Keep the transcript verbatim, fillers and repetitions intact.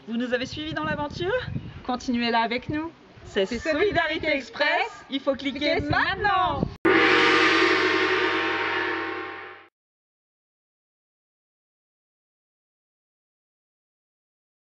Vous nous avez suivis dans l'aventure? Continuez là avec nous. C'est Solidarité Express. Il faut cliquer maintenant.